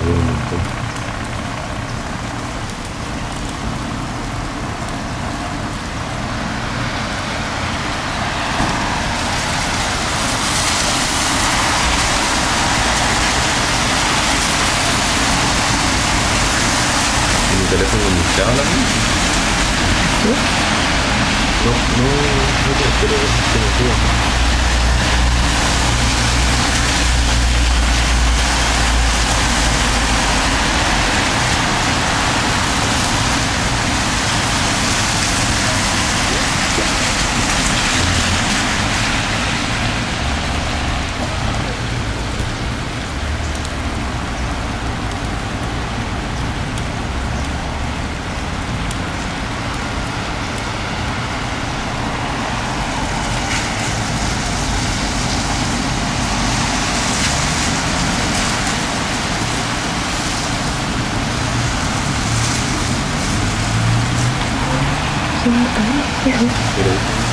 Hay un montón. ¿Y mi teléfono no habla? No, no, no, pero se me olvida. Sí, está bien. Pero